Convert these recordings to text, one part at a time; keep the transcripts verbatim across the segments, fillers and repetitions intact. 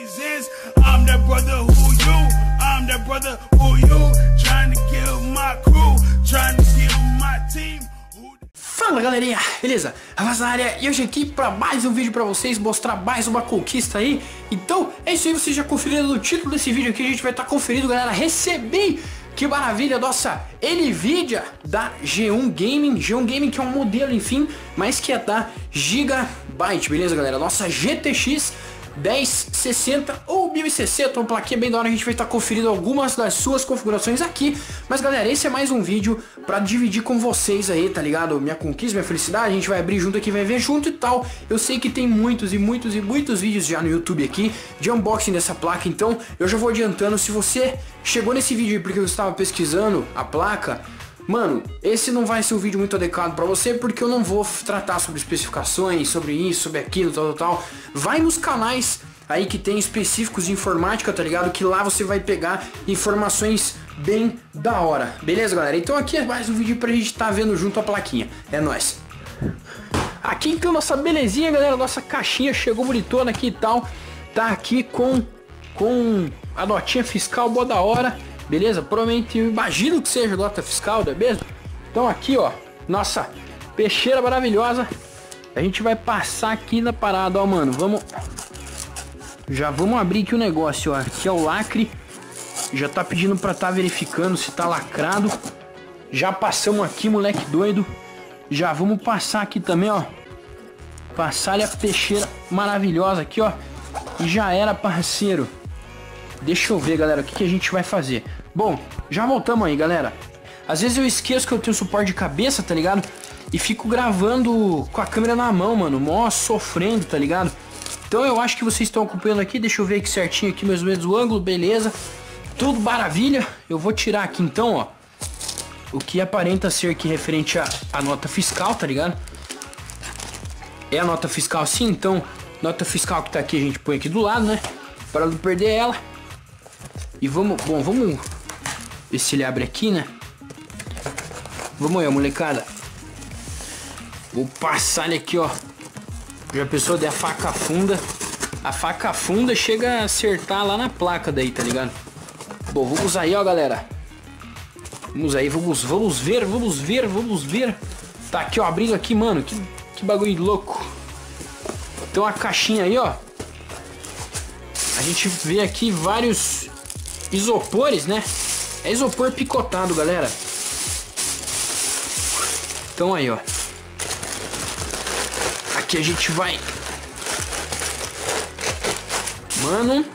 reasons. I'm that brother who you, I'm that brother who you, trying to kill my crew, trying to kill my team. Fala galerinha, beleza? Rapaziada, e hoje aqui para mais um vídeo para vocês, mostrar mais uma conquista aí. Então é isso aí, vocês já conferiram no título desse vídeo aqui, a gente vai estar tá conferindo, galera. Recebi, que maravilha, nossa Nvidia da G um Gaming, G um Gaming que é um modelo, enfim, mas que é da Gigabyte, beleza galera? Nossa G T X dez sessenta ou mil e sessenta, uma plaquinha bem da hora. A gente vai estar conferindo algumas das suas configurações aqui. Mas galera, esse é mais um vídeo pra dividir com vocês aí, tá ligado? Minha conquista, minha felicidade, a gente vai abrir junto aqui, vai ver junto e tal. Eu sei que tem muitos e muitos e muitos vídeos já no YouTube aqui de unboxing dessa placa. Então eu já vou adiantando, se você chegou nesse vídeo porque eu estava pesquisando a placa, mano, esse não vai ser um vídeo muito adequado pra você, porque eu não vou tratar sobre especificações, sobre isso, sobre aquilo, tal, tal, tal. Vai nos canais aí que tem específicos de informática, tá ligado? Que lá você vai pegar informações bem da hora. Beleza, galera? Então aqui é mais um vídeo pra gente tá vendo junto a plaquinha. É nóis. Aqui então nossa belezinha, galera. Nossa caixinha chegou bonitona aqui e tal. Tá aqui com, com a notinha fiscal boa da hora. Beleza? Provavelmente eu imagino que seja nota fiscal, não é mesmo? Então aqui, ó, nossa peixeira maravilhosa. A gente vai passar aqui na parada, ó, mano. Vamos... Já vamos abrir aqui o negócio, ó. Aqui é o lacre. Já tá pedindo pra tá verificando se tá lacrado. Já passamos aqui, moleque doido. Já vamos passar aqui também, ó. Passar-lhe a peixeira maravilhosa aqui, ó. E já era, parceiro. Deixa eu ver, galera, o que, que a gente vai fazer. Bom, já voltamos aí, galera. Às vezes eu esqueço que eu tenho suporte de cabeça, tá ligado? E fico gravando com a câmera na mão, mano. Mó sofrendo, tá ligado? Então eu acho que vocês estão acompanhando aqui. Deixa eu ver aqui certinho aqui, mais ou menos o ângulo, beleza. Tudo maravilha. Eu vou tirar aqui então, ó, o que aparenta ser aqui referente à, à nota fiscal, tá ligado? É a nota fiscal sim, então nota fiscal que tá aqui a gente põe aqui do lado, né? Para não perder ela. E vamos, bom, vamos ver se ele abre aqui, né? Vamos aí, molecada. Vou passar ele aqui, ó. Já pensou de a faca funda? A faca funda chega a acertar lá na placa daí, tá ligado? Bom, vamos aí, ó, galera. Vamos aí, vamos, vamos ver, vamos ver, vamos ver. Tá aqui, ó, abrindo aqui, mano. Que, que bagulho louco. Então a caixinha aí, ó. A gente vê aqui vários isopores, né? É isopor picotado, galera. Então aí, ó. Aqui a gente vai... Mano,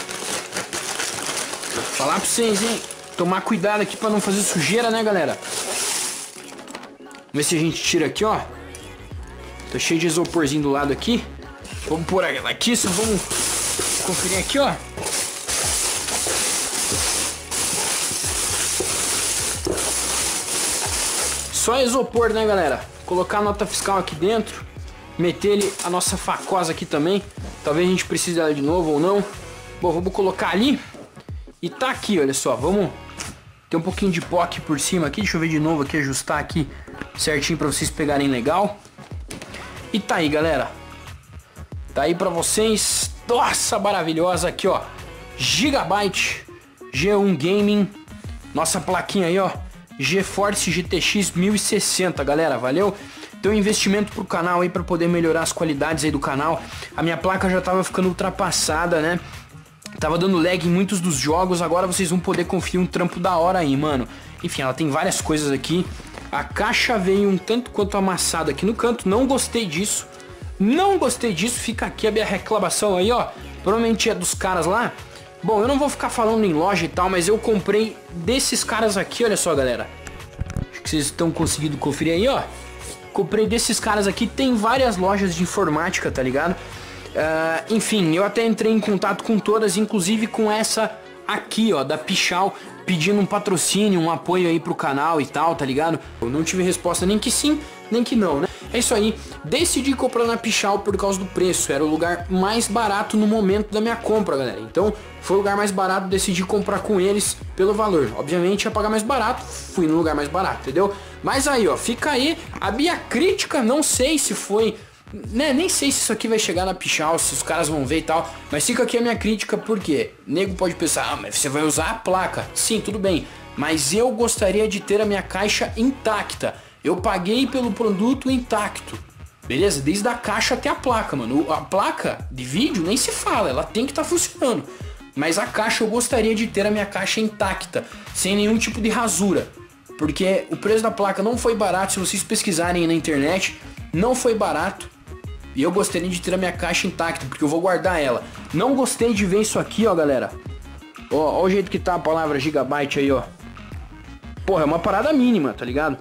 vou falar pra vocês, hein? Tomar cuidado aqui pra não fazer sujeira, né, galera? Vamos ver se a gente tira aqui, ó. Tá cheio de isoporzinho do lado aqui. Vamos por aqui, só vamos conferir aqui, ó. Só isopor, né, galera? Colocar a nota fiscal aqui dentro. Meter ele, a nossa facosa aqui também. Talvez a gente precise dela de novo ou não. Bom, vamos colocar ali. E tá aqui, olha só. Vamos... Tem um pouquinho de pó aqui por cima aqui. Deixa eu ver de novo aqui, ajustar aqui certinho pra vocês pegarem legal. E tá aí, galera. Tá aí pra vocês. Nossa, maravilhosa aqui, ó. Gigabyte G um Gaming. Nossa plaquinha aí, ó. GeForce G T X mil e sessenta, galera, valeu? Então investimento pro canal aí pra poder melhorar as qualidades aí do canal. A minha placa já tava ficando ultrapassada, né? Tava dando lag em muitos dos jogos. Agora vocês vão poder conferir um trampo da hora aí, mano. Enfim, ela tem várias coisas aqui. A caixa veio um tanto quanto amassada aqui no canto. Não gostei disso. Não gostei disso. Fica aqui a minha reclamação aí, ó. Provavelmente é dos caras lá. Bom, eu não vou ficar falando em loja e tal, mas eu comprei desses caras aqui, olha só, galera. Acho que vocês estão conseguindo conferir aí, ó. Comprei desses caras aqui, tem várias lojas de informática, tá ligado? Uh, enfim, eu até entrei em contato com todas, inclusive com essa aqui, ó, da Pichau, pedindo um patrocínio, um apoio aí pro canal e tal, tá ligado? Eu não tive resposta nem que sim, nem que não, né? É isso aí, decidi comprar na Pichau por causa do preço, era o lugar mais barato no momento da minha compra, galera. Então, foi o lugar mais barato, decidi comprar com eles pelo valor. Obviamente ia pagar mais barato, fui no lugar mais barato, entendeu? Mas aí, ó, fica aí a minha crítica, não sei se foi né, nem sei se isso aqui vai chegar na Pichau, se os caras vão ver e tal. Mas fica aqui a minha crítica, porque nego pode pensar, ah, mas você vai usar a placa. Sim, tudo bem. Mas eu gostaria de ter a minha caixa intacta. Eu paguei pelo produto intacto. Beleza? Desde a caixa até a placa, mano. A placa de vídeo nem se fala, ela tem que estar tá funcionando. Mas a caixa eu gostaria de ter a minha caixa intacta, sem nenhum tipo de rasura. Porque o preço da placa não foi barato, se vocês pesquisarem na internet, não foi barato. E eu gostaria de ter a minha caixa intacta, porque eu vou guardar ela. Não gostei de ver isso aqui, ó, galera. Ó, ó o jeito que tá a palavra gigabyte aí, ó. Porra, é uma parada mínima, tá ligado?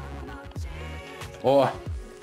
Ó.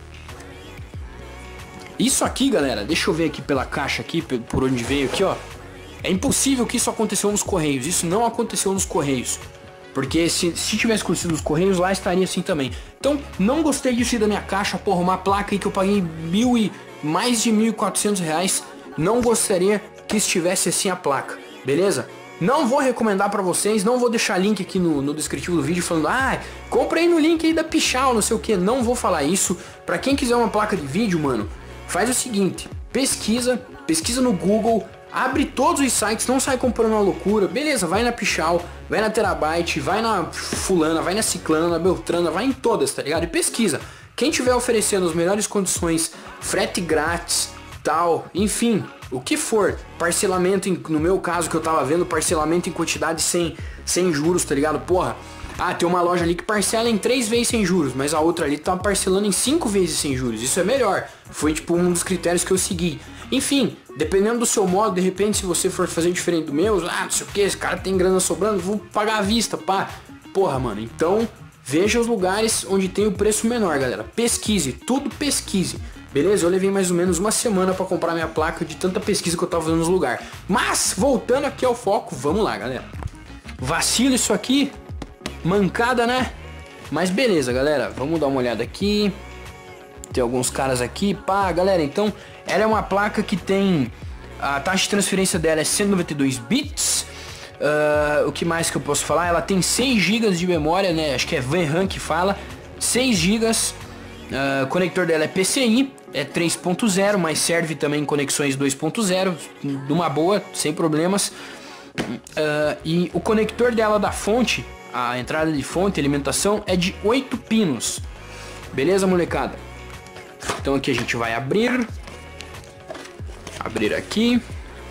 Isso aqui, galera, deixa eu ver aqui pela caixa aqui, por onde veio aqui, ó. É impossível que isso aconteceu nos Correios. Isso não aconteceu nos Correios. Porque se, se tivesse acontecido nos Correios, lá estaria assim também. Então, não gostei disso da minha caixa. Porra, uma placa aí que eu paguei mil e, mais de mil e quatrocentos reais. Não gostaria que estivesse assim a placa. Beleza? Não vou recomendar pra vocês. Não vou deixar link aqui no, no descritivo do vídeo falando, ah, compra aí no link aí da Pichau, não sei o que. Não vou falar isso. Pra quem quiser uma placa de vídeo, mano, faz o seguinte. Pesquisa, pesquisa no Google. Abre todos os sites, não sai comprando uma loucura. Beleza, vai na Pichau, vai na Terabyte, vai na fulana, vai na ciclana, na beltrana, vai em todas, tá ligado? E pesquisa. Quem tiver oferecendo as melhores condições, frete grátis, tal, enfim, o que for, parcelamento, em, no meu caso que eu tava vendo, parcelamento em quantidade sem, sem juros, tá ligado? Porra, ah, tem uma loja ali que parcela em três vezes sem juros, mas a outra ali tá parcelando em cinco vezes sem juros. Isso é melhor. Foi tipo um dos critérios que eu segui. Enfim, dependendo do seu modo, de repente se você for fazer diferente do meu, ah, não sei o que, esse cara tem grana sobrando, vou pagar à vista, pá. Porra, mano, então veja os lugares onde tem o preço menor, galera. Pesquise, tudo pesquise. Beleza? Eu levei mais ou menos uma semana pra comprar minha placa de tanta pesquisa que eu tava fazendo nos lugares. Mas, voltando aqui ao foco, vamos lá, galera. Vacilo isso aqui, mancada, né? Mas beleza, galera, vamos dar uma olhada aqui. Tem alguns caras aqui, pá, galera, então ela é uma placa que tem, a taxa de transferência dela é cento e noventa e dois bits. Uh, o que mais que eu posso falar? Ela tem seis gigas de memória, né? Acho que é V RAM que fala. seis gigas. Uh, o conector dela é P C I, é três ponto zero, mas serve também em conexões dois ponto zero, numa boa, sem problemas. Uh, e o conector dela da fonte, a entrada de fonte, alimentação, é de oito pinos. Beleza, molecada? Então aqui a gente vai abrir. Abrir aqui.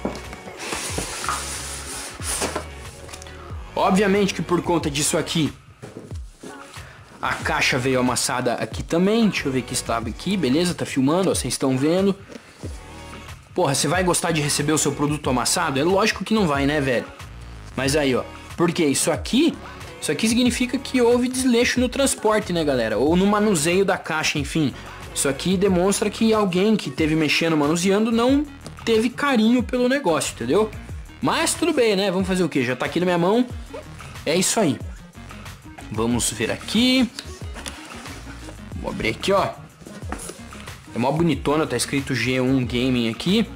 Obviamente que por conta disso aqui, a caixa veio amassada aqui também. Deixa eu ver que estava aqui, beleza? Tá filmando, ó, vocês estão vendo. Porra, você vai gostar de receber o seu produto amassado? É lógico que não vai, né, velho? Mas aí, ó, porque isso aqui, isso aqui significa que houve desleixo no transporte, né, galera? Ou no manuseio da caixa, enfim. Isso aqui demonstra que alguém que teve mexendo, manuseando, não teve carinho pelo negócio, entendeu? Mas tudo bem, né? Vamos fazer o que? Já tá aqui na minha mão. É isso aí. Vamos ver aqui. Vou abrir aqui, ó. É mó bonitona, tá escrito G um Gaming aqui.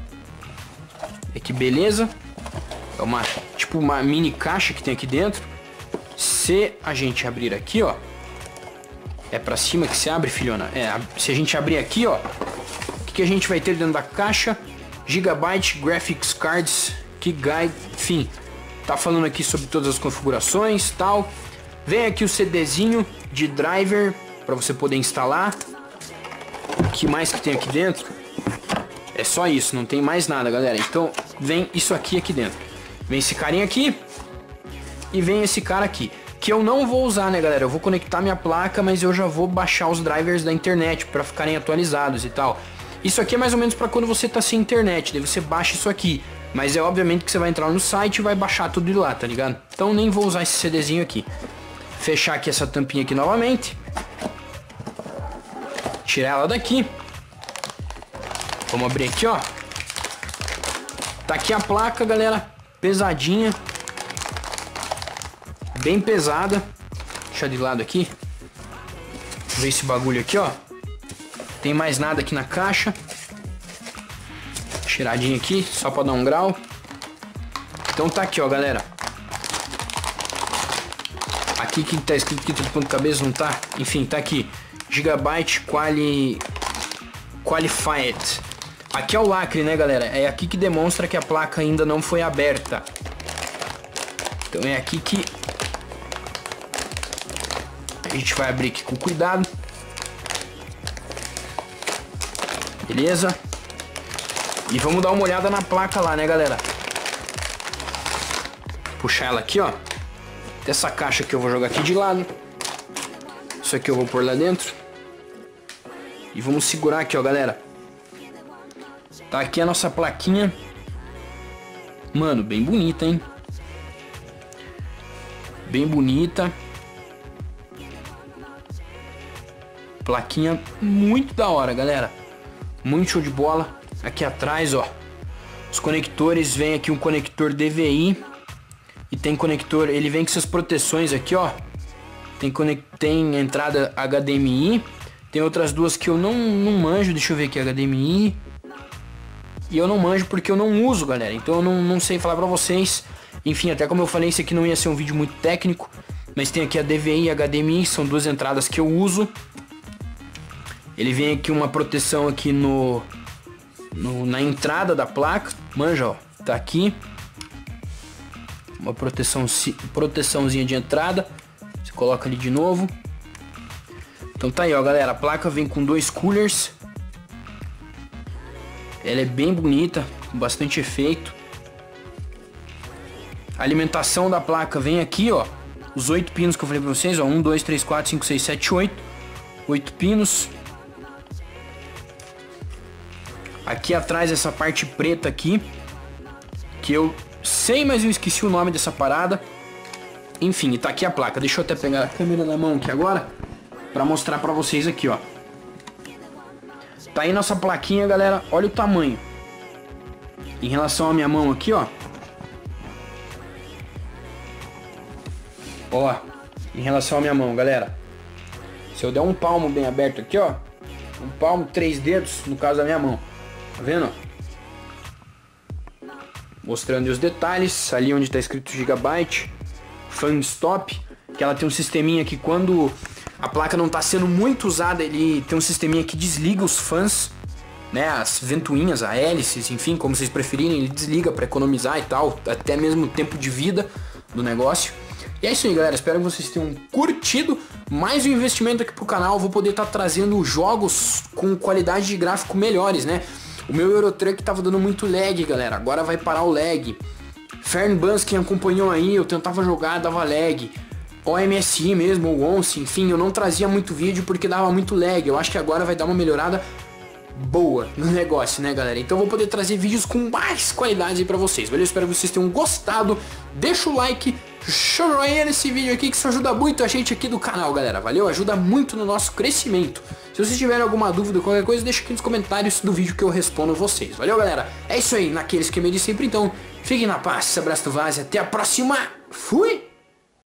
É que beleza. É uma, tipo uma mini caixa que tem aqui dentro. Se a gente abrir aqui, ó. É pra cima que se abre, filhona. É, se a gente abrir aqui, ó. O que, que a gente vai ter dentro da caixa? Gigabyte Graphics Cards, Key Guide, enfim. Tá falando aqui sobre todas as configurações, tal. Vem aqui o CDzinho de driver para você poder instalar. O que mais que tem aqui dentro? É só isso, não tem mais nada, galera. Então vem isso aqui aqui dentro. Vem esse carinha aqui e vem esse cara aqui, que eu não vou usar, né, galera? Eu vou conectar minha placa, mas eu já vou baixar os drivers da internet para ficarem atualizados e tal. Isso aqui é mais ou menos para quando você tá sem internet, daí você baixa isso aqui. Mas é obviamente que você vai entrar no site e vai baixar tudo de lá, tá ligado? Então nem vou usar esse CDzinho aqui. Fechar aqui essa tampinha aqui novamente. Tirar ela daqui. Vamos abrir aqui, ó. Tá aqui a placa, galera. Pesadinha. Bem pesada. Deixa de lado aqui. Ver esse bagulho aqui, ó. Tem mais nada aqui na caixa. Tiradinha aqui, só pra dar um grau. Então tá aqui, ó, galera. Aqui que tá escrito aqui de ponta cabeça, não tá? Enfim, tá aqui. Gigabyte Quali... Qualified. Aqui é o lacre, né, galera? É aqui que demonstra que a placa ainda não foi aberta. Então é aqui que a gente vai abrir aqui com cuidado. Beleza? E vamos dar uma olhada na placa lá, né, galera? Puxar ela aqui, ó. Dessa caixa aqui eu vou jogar aqui de lado. Isso aqui eu vou pôr lá dentro. E vamos segurar aqui, ó, galera. Tá aqui a nossa plaquinha. Mano, bem bonita, hein? Bem bonita. Plaquinha muito da hora, galera. Muito show de bola. Aqui atrás, ó, os conectores, vem aqui um conector D V I. E tem conector, ele vem com essas proteções aqui, ó. Tem, conect, tem entrada H D M I. Tem outras duas que eu não, não manjo. Deixa eu ver aqui, H D M I. E eu não manjo porque eu não uso, galera. Então eu não, não sei falar pra vocês. Enfim, até como eu falei, esse aqui não ia ser um vídeo muito técnico. Mas tem aqui a D V I e H D M I, são duas entradas que eu uso. Ele vem aqui uma proteção aqui no, no na entrada da placa. Manja, ó, tá aqui. Uma proteção, proteçãozinha de entrada. Você coloca ali de novo. Então tá aí, ó, galera. A placa vem com dois coolers. Ela é bem bonita, com bastante efeito. A alimentação da placa vem aqui, ó. Os oito pinos que eu falei pra vocês, ó. um, dois, três, quatro, cinco, seis, sete, oito. Oito pinos. Aqui atrás, essa parte preta aqui. Que eu sei, mas eu esqueci o nome dessa parada. Enfim, tá aqui a placa. Deixa eu até pegar a câmera na mão aqui agora. Pra mostrar pra vocês aqui, ó. Tá aí nossa plaquinha, galera. Olha o tamanho. Em relação à minha mão aqui, ó. Ó. Em relação à minha mão, galera. Se eu der um palmo bem aberto aqui, ó. Um palmo, três dedos, no caso da minha mão. Tá vendo? Mostrando os detalhes. Ali onde tá escrito Gigabyte. Fan Stop. Que ela tem um sisteminha que quando a placa não tá sendo muito usada, ele tem um sisteminha que desliga os fãs, né, as ventoinhas, a hélices, enfim, como vocês preferirem, ele desliga para economizar e tal, até mesmo o tempo de vida do negócio. E é isso aí, galera, espero que vocês tenham curtido mais um investimento aqui pro canal. Eu vou poder estar tá trazendo jogos com qualidade de gráfico melhores, né? O meu Eurotruck tava dando muito lag, galera, agora vai parar o lag. Fernbus, quem acompanhou aí, eu tentava jogar, dava lag. O M S I mesmo, ou Once, enfim, eu não trazia muito vídeo porque dava muito lag. Eu acho que agora vai dar uma melhorada boa no negócio, né, galera? Então eu vou poder trazer vídeos com mais qualidade aí pra vocês, beleza? Espero que vocês tenham gostado. Deixa o like, show o joinha nesse vídeo aqui, que isso ajuda muito a gente aqui do canal, galera. Valeu? Ajuda muito no nosso crescimento. Se vocês tiverem alguma dúvida, qualquer coisa, deixa aqui nos comentários do vídeo que eu respondo vocês. Valeu, galera? É isso aí, naquele esquema de sempre, então. Fiquem na paz, abraço do Vaz e até a próxima. Fui!